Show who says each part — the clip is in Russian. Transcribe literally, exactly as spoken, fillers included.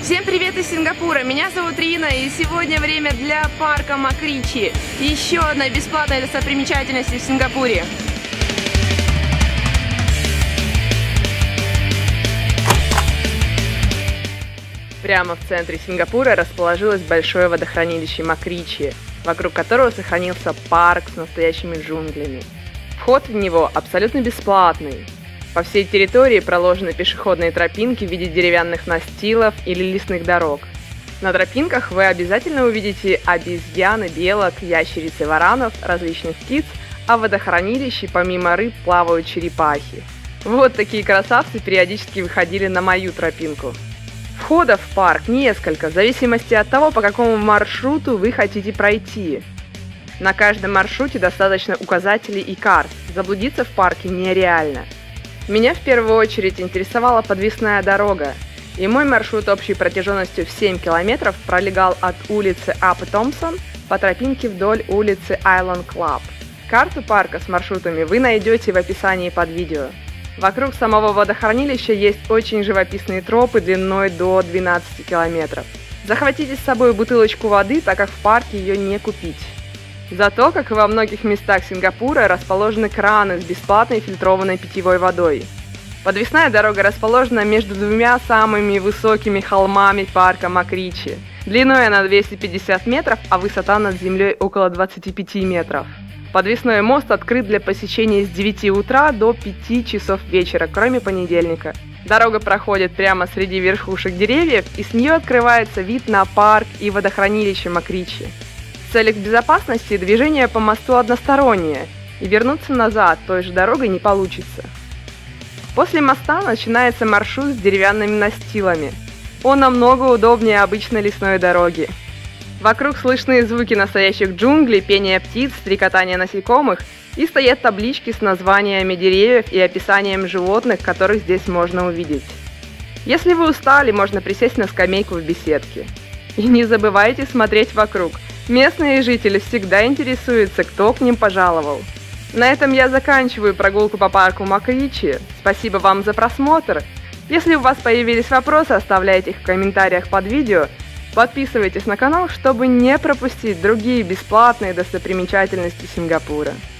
Speaker 1: Всем привет из Сингапура, меня зовут Рина, и сегодня время для парка Макричи. Еще одна бесплатная достопримечательность в Сингапуре. Прямо в центре Сингапура расположилось большое водохранилище Макричи, вокруг которого сохранился парк с настоящими джунглями. Вход в него абсолютно бесплатный. По всей территории проложены пешеходные тропинки в виде деревянных настилов или лесных дорог. На тропинках вы обязательно увидите обезьяны, белок, ящериц и варанов, различных птиц, а в водохранилище помимо рыб плавают черепахи. Вот такие красавцы периодически выходили на мою тропинку. Входов в парк несколько, в зависимости от того, по какому маршруту вы хотите пройти. На каждом маршруте достаточно указателей и карт, заблудиться в парке нереально. Меня в первую очередь интересовала подвесная дорога, и мой маршрут общей протяженностью в семь километров пролегал от улицы Ап Томпсон по тропинке вдоль улицы Island Club. Карту парка с маршрутами вы найдете в описании под видео. Вокруг самого водохранилища есть очень живописные тропы длиной до двенадцати километров. Захватите с собой бутылочку воды, так как в парке ее не купить. Зато, как и во многих местах Сингапура, расположены краны с бесплатной фильтрованной питьевой водой. Подвесная дорога расположена между двумя самыми высокими холмами парка Макричи. Длиной она двести пятьдесят метров, а высота над землей около двадцати пяти метров. Подвесной мост открыт для посещения с девяти утра до пяти часов вечера, кроме понедельника. Дорога проходит прямо среди верхушек деревьев, и с нее открывается вид на парк и водохранилище Макричи. В целях безопасности движение по мосту одностороннее, и вернуться назад той же дорогой не получится. После моста начинается маршрут с деревянными настилами. Он намного удобнее обычной лесной дороги. Вокруг слышны звуки настоящих джунглей, пение птиц, стрекотание насекомых, и стоят таблички с названиями деревьев и описанием животных, которых здесь можно увидеть. Если вы устали, можно присесть на скамейку в беседке. И не забывайте смотреть вокруг. Местные жители всегда интересуются, кто к ним пожаловал. На этом я заканчиваю прогулку по парку Макричи. Спасибо вам за просмотр. Если у вас появились вопросы, оставляйте их в комментариях под видео. Подписывайтесь на канал, чтобы не пропустить другие бесплатные достопримечательности Сингапура.